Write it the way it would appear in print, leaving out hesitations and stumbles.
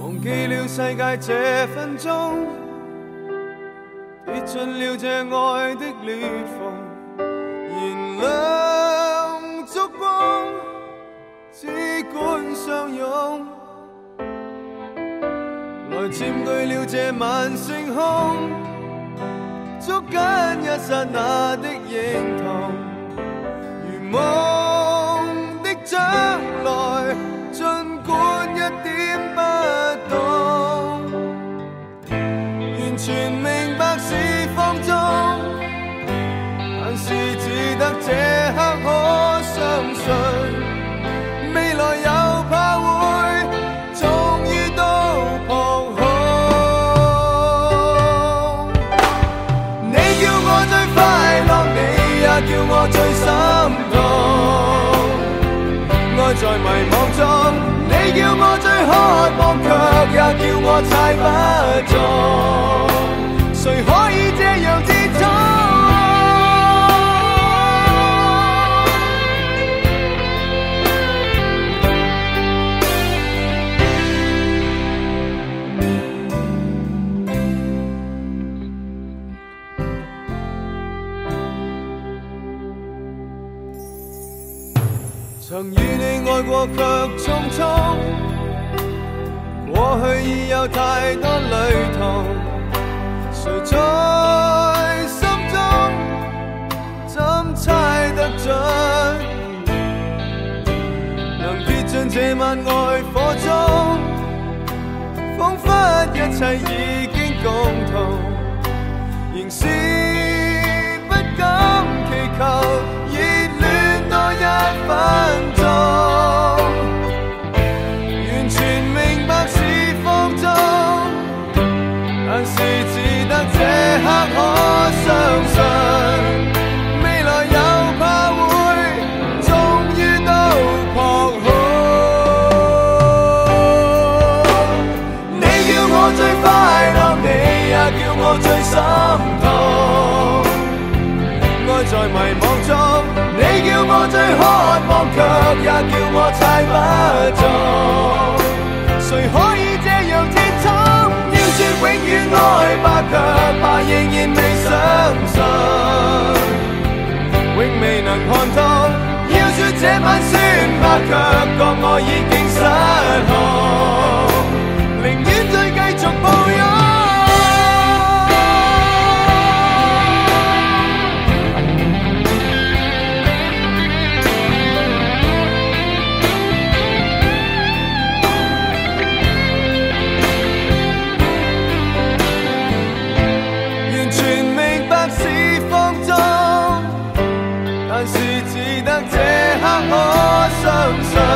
忘記了世界這分鐘，跌進了這愛的裂縫，燃亮燭光，只管相擁，來佔據了這晚星空，捉緊一剎那的認同，如夢的將來，儘管一點不懂，完全明白是放縱，但是只得這刻可相信，未來又怕會終於都撲空。你叫我最快樂，你也叫我最心痛。愛在迷惘中，你叫我最渴望，卻也叫我猜不中，誰可以這樣接觸？曾與你愛過卻匆匆，過去已有太多類同，誰在心中怎猜得準？能跌進這晚愛火中，彷彿一切已經共同，仍是不敢祈求熱戀多一分鐘，完全明白是放縱，但是只得這刻可相信，未來又怕會終於都撲空。你叫我最快樂，你也叫我最心痛。愛在迷惘中，你叫我最渴望，卻也叫我猜不中，誰可以這樣接觸？要說永遠愛吧，卻怕仍然未相信，永未能看通。要說這晚算吧，卻覺我已經失控，寧願再繼續抱擁。但是只得這刻可相信。